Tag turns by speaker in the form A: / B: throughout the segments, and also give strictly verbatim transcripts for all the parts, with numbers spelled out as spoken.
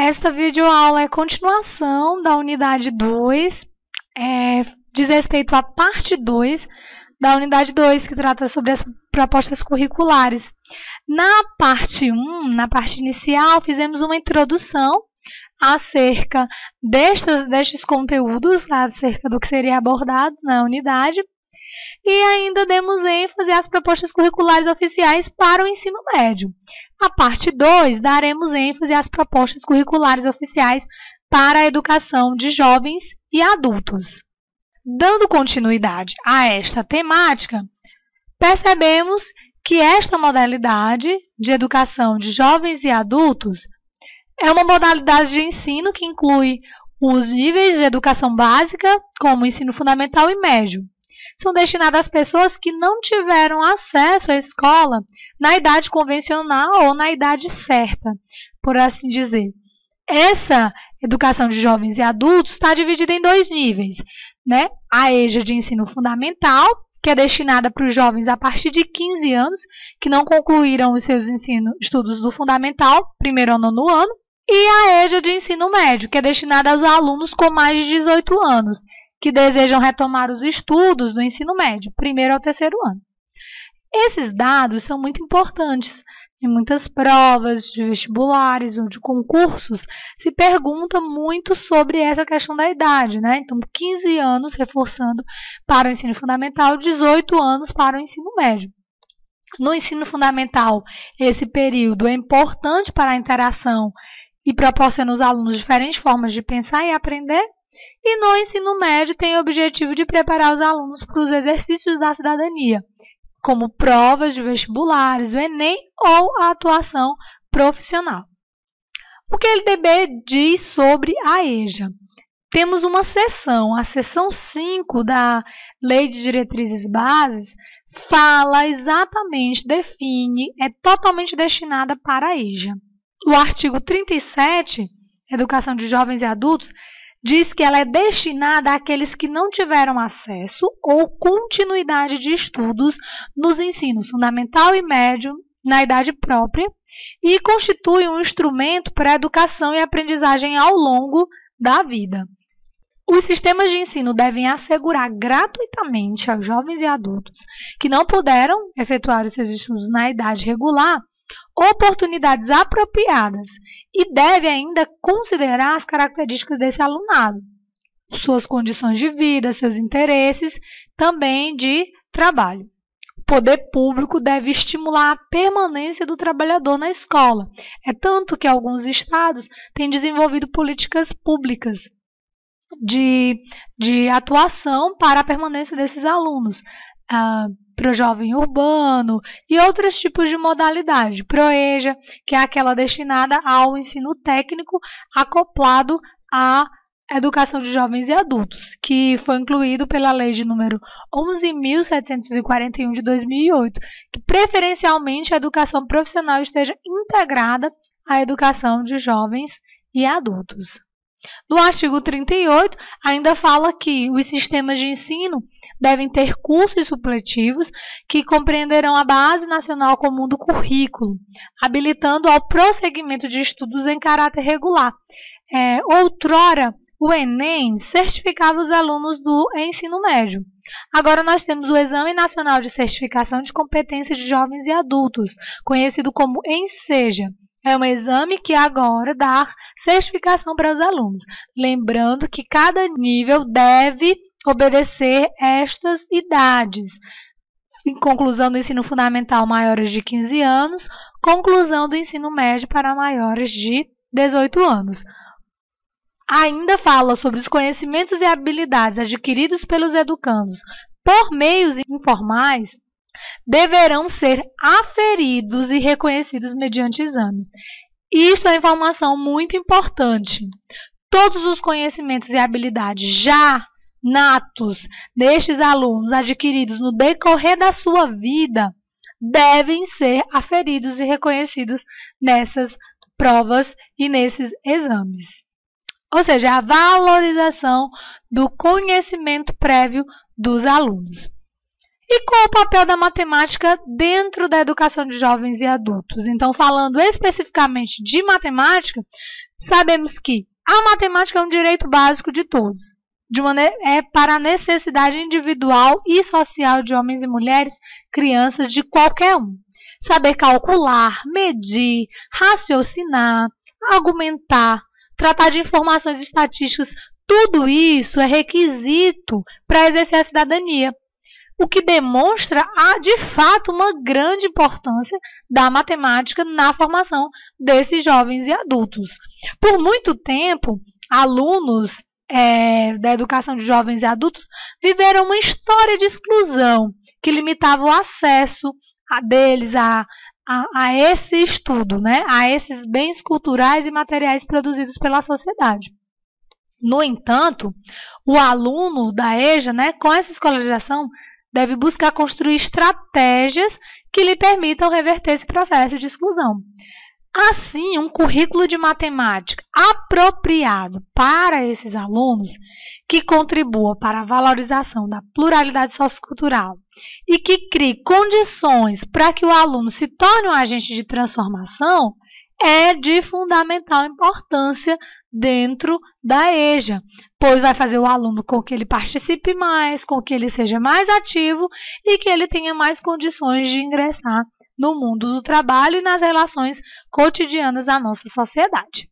A: Esta videoaula é continuação da unidade dois, é, diz respeito à parte dois da unidade dois, que trata sobre as propostas curriculares. Na parte um, na parte inicial, fizemos uma introdução acerca destes, destes conteúdos, acerca do que seria abordado na unidade, e ainda demos ênfase às propostas curriculares oficiais para o ensino médio. Na parte dois, daremos ênfase às propostas curriculares oficiais para a educação de jovens e adultos. Dando continuidade a esta temática, percebemos que esta modalidade de educação de jovens e adultos é uma modalidade de ensino que inclui os níveis de educação básica, como ensino fundamental e médio. São destinadas às pessoas que não tiveram acesso à escola na idade convencional ou na idade certa, por assim dizer. Essa educação de jovens e adultos está dividida em dois níveis, né? A EJA de ensino fundamental, que é destinada para os jovens a partir de quinze anos, que não concluíram os seus ensino, estudos do fundamental, primeiro ou nono ano, e a EJA de ensino médio, que é destinada aos alunos com mais de dezoito anos, que desejam retomar os estudos do ensino médio, primeiro ao terceiro ano. Esses dados são muito importantes. Em muitas provas de vestibulares ou de concursos, se pergunta muito sobre essa questão da idade, né? Então, quinze anos reforçando para o ensino fundamental, dezoito anos para o ensino médio. No ensino fundamental, esse período é importante para a interação e proporciona aos alunos diferentes formas de pensar e aprender. E no ensino médio tem o objetivo de preparar os alunos para os exercícios da cidadania, como provas de vestibulares, o Enem ou a atuação profissional. O que a L D B diz sobre a EJA? Temos uma seção, a seção cinco da Lei de Diretrizes Bases, fala exatamente, define, é totalmente destinada para a EJA. O artigo trinta e sete, Educação de Jovens e Adultos, diz que ela é destinada àqueles que não tiveram acesso ou continuidade de estudos nos ensinos fundamental e médio na idade própria e constitui um instrumento para a educação e aprendizagem ao longo da vida. Os sistemas de ensino devem assegurar gratuitamente aos jovens e adultos que não puderam efetuar os seus estudos na idade regular oportunidades apropriadas e deve ainda considerar as características desse alunado, suas condições de vida, seus interesses, também de trabalho. O poder público deve estimular a permanência do trabalhador na escola. É tanto que alguns estados têm desenvolvido políticas públicas de, de atuação para a permanência desses alunos. Ah, Pro Jovem Urbano e outros tipos de modalidade. Proeja, que é aquela destinada ao ensino técnico acoplado à educação de jovens e adultos, que foi incluído pela lei de número onze mil setecentos e quarenta e um de dois mil e oito, que preferencialmente a educação profissional esteja integrada à educação de jovens e adultos. No artigo trinta e oito, ainda fala que os sistemas de ensino devem ter cursos supletivos que compreenderão a base nacional comum do currículo, habilitando ao prosseguimento de estudos em caráter regular. É, outrora, o Enem certificava os alunos do ensino médio. Agora nós temos o Exame Nacional de Certificação de Competência de Jovens e Adultos, conhecido como ENSEJA. É um exame que agora dá certificação para os alunos. Lembrando que cada nível deve obedecer estas idades. Conclusão do ensino fundamental maiores de quinze anos, conclusão do ensino médio para maiores de dezoito anos. Ainda fala sobre os conhecimentos e habilidades adquiridos pelos educandos por meios informais, deverão ser aferidos e reconhecidos mediante exames. Isso é informação muito importante. Todos os conhecimentos e habilidades já natos destes alunos adquiridos no decorrer da sua vida devem ser aferidos e reconhecidos nessas provas e nesses exames. Ou seja, a valorização do conhecimento prévio dos alunos. E qual o papel da matemática dentro da educação de jovens e adultos? Então, falando especificamente de matemática, sabemos que a matemática é um direito básico de todos, de uma, é para a necessidade individual e social de homens e mulheres, crianças de qualquer um. Saber calcular, medir, raciocinar, argumentar, tratar de informações estatísticas, tudo isso é requisito para exercer a cidadania, o que demonstra, de fato, uma grande importância da matemática na formação desses jovens e adultos. Por muito tempo, alunos é, da educação de jovens e adultos viveram uma história de exclusão que limitava o acesso a deles a, a, a esse estudo, né? A esses bens culturais e materiais produzidos pela sociedade. No entanto, o aluno da EJA, né, com essa escolarização, deve buscar construir estratégias que lhe permitam reverter esse processo de exclusão. Assim, um currículo de matemática apropriado para esses alunos, que contribua para a valorização da pluralidade sociocultural e que crie condições para que o aluno se torne um agente de transformação, é de fundamental importância dentro da EJA, pois vai fazer o aluno com que ele participe mais, com que ele seja mais ativo e que ele tenha mais condições de ingressar no mundo do trabalho e nas relações cotidianas da nossa sociedade.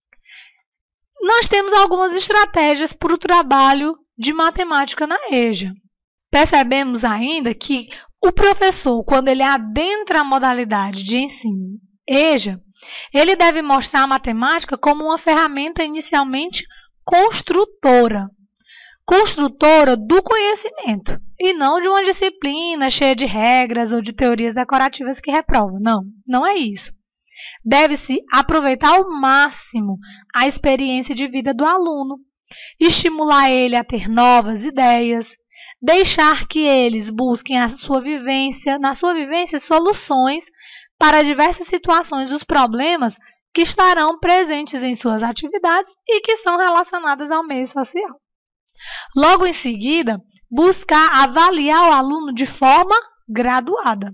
A: Nós temos algumas estratégias para o trabalho de matemática na EJA. Percebemos ainda que o professor, quando ele adentra a modalidade de ensino EJA, ele deve mostrar a matemática como uma ferramenta inicialmente construtora. Construtora do conhecimento, e não de uma disciplina cheia de regras ou de teorias decorativas que reprovam. Não, não é isso. Deve-se aproveitar ao máximo a experiência de vida do aluno, estimular ele a ter novas ideias, deixar que eles busquem a sua vivência, na sua vivência soluções para diversas situações dos problemas que estarão presentes em suas atividades e que são relacionadas ao meio social. Logo em seguida, buscar avaliar o aluno de forma graduada.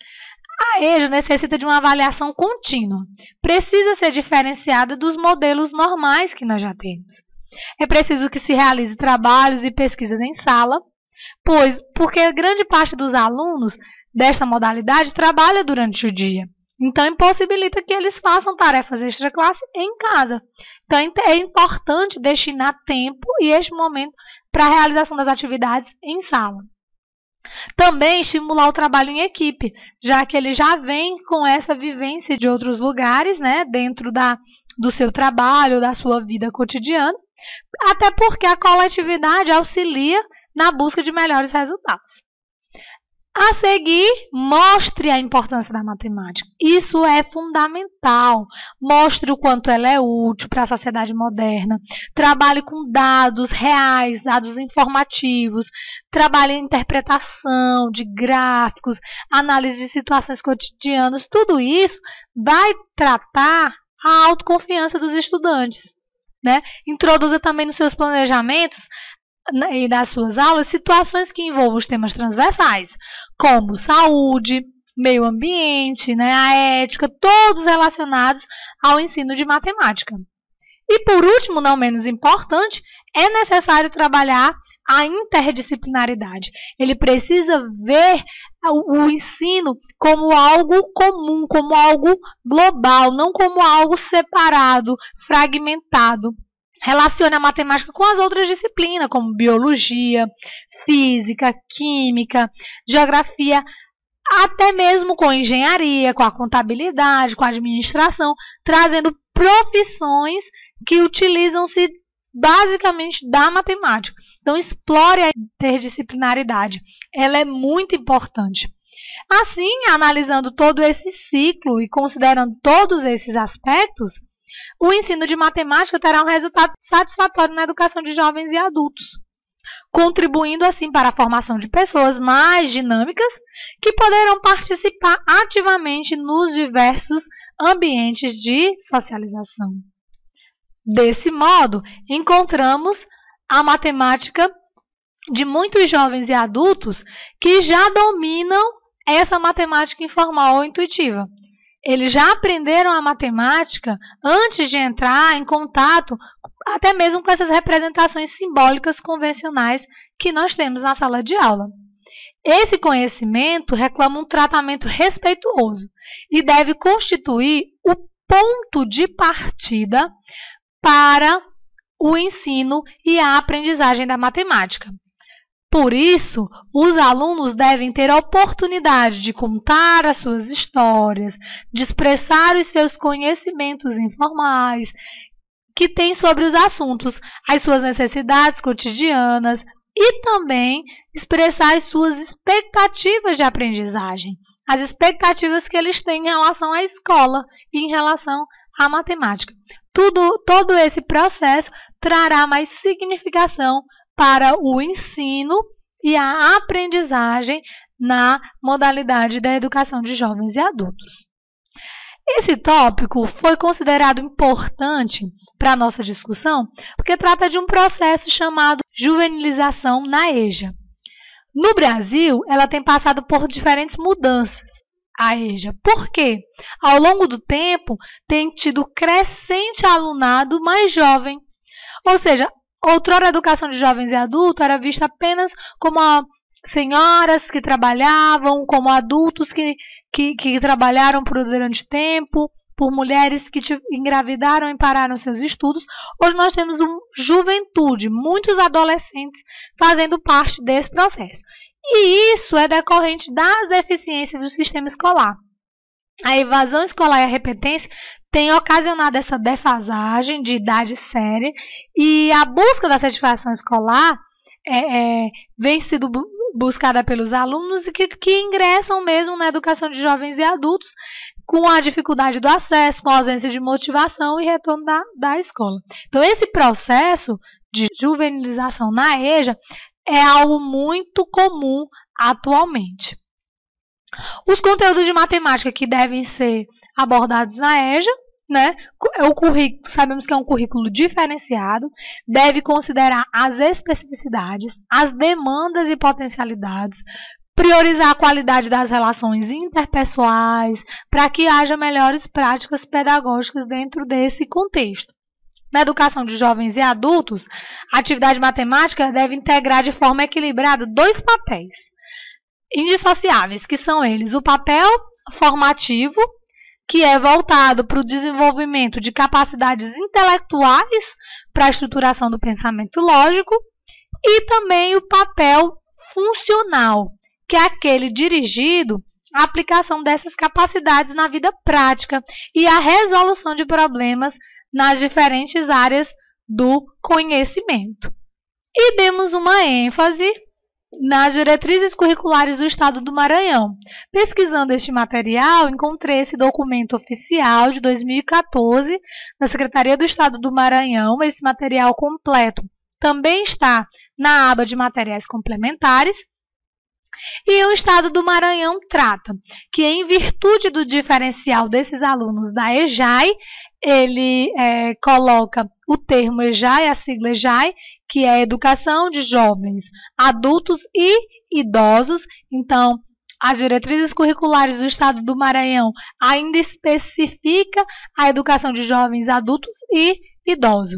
A: A EJA necessita de uma avaliação contínua, precisa ser diferenciada dos modelos normais que nós já temos. É preciso que se realize trabalhos e pesquisas em sala, pois porque grande parte dos alunos desta modalidade trabalha durante o dia. Então, impossibilita que eles façam tarefas extra-classe em casa. Então, é importante destinar tempo e este momento para a realização das atividades em sala. Também estimular o trabalho em equipe, já que ele já vem com essa vivência de outros lugares, né, dentro da, do seu trabalho, da sua vida cotidiana, até porque a coletividade auxilia na busca de melhores resultados. A seguir, mostre a importância da matemática. Isso é fundamental. Mostre o quanto ela é útil para a sociedade moderna. Trabalhe com dados reais, dados informativos. Trabalhe em interpretação de gráficos, análise de situações cotidianas. Tudo isso vai tratar a autoconfiança dos estudantes, né? Introduza também nos seus planejamentos e das suas aulas situações que envolvam os temas transversais, como saúde, meio ambiente, né, a ética, todos relacionados ao ensino de matemática. E por último, não menos importante, é necessário trabalhar a interdisciplinaridade. Ele precisa ver o, o ensino como algo comum, como algo global, não como algo separado, fragmentado. Relacione a matemática com as outras disciplinas, como biologia, física, química, geografia, até mesmo com engenharia, com a contabilidade, com a administração, trazendo profissões que utilizam-se basicamente da matemática. Então, explore a interdisciplinaridade. Ela é muito importante. Assim, analisando todo esse ciclo e considerando todos esses aspectos, o ensino de matemática terá um resultado satisfatório na educação de jovens e adultos, contribuindo assim para a formação de pessoas mais dinâmicas que poderão participar ativamente nos diversos ambientes de socialização. Desse modo, encontramos a matemática de muitos jovens e adultos que já dominam essa matemática informal ou intuitiva. Eles já aprenderam a matemática antes de entrar em contato até mesmo com essas representações simbólicas convencionais que nós temos na sala de aula. Esse conhecimento reclama um tratamento respeituoso e deve constituir o ponto de partida para o ensino e a aprendizagem da matemática. Por isso, os alunos devem ter a oportunidade de contar as suas histórias, de expressar os seus conhecimentos informais que têm sobre os assuntos, as suas necessidades cotidianas e também expressar as suas expectativas de aprendizagem, as expectativas que eles têm em relação à escola e em relação à matemática. Tudo, todo esse processo trará mais significação para o ensino e a aprendizagem na modalidade da educação de jovens e adultos. Esse tópico foi considerado importante para a nossa discussão porque trata de um processo chamado juvenilização na EJA. No Brasil, ela tem passado por diferentes mudanças, a EJA. Por quê? Ao longo do tempo, tem tido crescente alunado mais jovem. Ou seja, outrora a educação de jovens e adultos era vista apenas como a senhoras que trabalhavam, como adultos que, que, que trabalharam por durante tempo, por mulheres que engravidaram e pararam seus estudos. Hoje nós temos uma juventude, muitos adolescentes fazendo parte desse processo. E isso é decorrente das deficiências do sistema escolar. A evasão escolar e a repetência têm ocasionado essa defasagem de idade séria e a busca da satisfação escolar é, é, vem sido buscada pelos alunos que, que ingressam mesmo na educação de jovens e adultos com a dificuldade do acesso, com a ausência de motivação e retorno da, da escola. Então, esse processo de juvenilização na EJA é algo muito comum atualmente. Os conteúdos de matemática que devem ser abordados na EJA, né? O currículo, sabemos que é um currículo diferenciado, deve considerar as especificidades, as demandas e potencialidades, priorizar a qualidade das relações interpessoais, para que haja melhores práticas pedagógicas dentro desse contexto. Na educação de jovens e adultos, a atividade matemática deve integrar de forma equilibrada dois papéis indissociáveis, que são eles: o papel formativo, que é voltado para o desenvolvimento de capacidades intelectuais para a estruturação do pensamento lógico, e também o papel funcional, que é aquele dirigido à aplicação dessas capacidades na vida prática e à resolução de problemas nas diferentes áreas do conhecimento. E demos uma ênfase nas diretrizes curriculares do Estado do Maranhão. Pesquisando este material, encontrei esse documento oficial de dois mil e quatorze da Secretaria do Estado do Maranhão. Esse material completo também está na aba de materiais complementares. E o Estado do Maranhão trata que, em virtude do diferencial desses alunos da EJAI, ele é, coloca o termo EJAI, a sigla EJAI, que é Educação de Jovens, Adultos e Idosos. Então, as diretrizes curriculares do Estado do Maranhão ainda especifica a educação de jovens, adultos e idosos.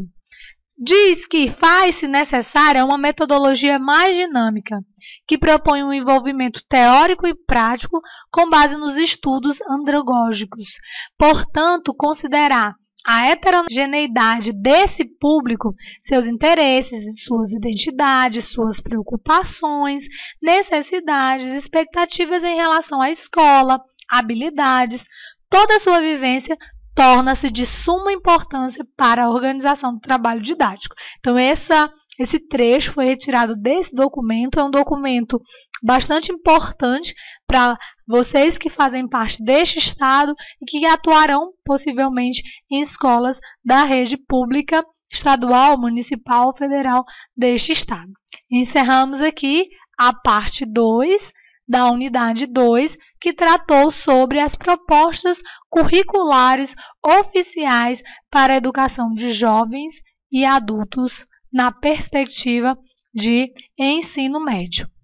A: Diz que faz-se necessária uma metodologia mais dinâmica, que propõe um envolvimento teórico e prático com base nos estudos andragógicos. Portanto, considerar a heterogeneidade desse público, seus interesses, suas identidades, suas preocupações, necessidades, expectativas em relação à escola, habilidades, toda a sua vivência torna-se de suma importância para a organização do trabalho didático. Então, essa, esse trecho foi retirado desse documento, é um documento bastante importante para vocês que fazem parte deste Estado e que atuarão possivelmente em escolas da rede pública estadual, municipal, federal deste Estado. Encerramos aqui a parte dois da unidade dois, que tratou sobre as propostas curriculares oficiais para a educação de jovens e adultos na perspectiva de ensino médio.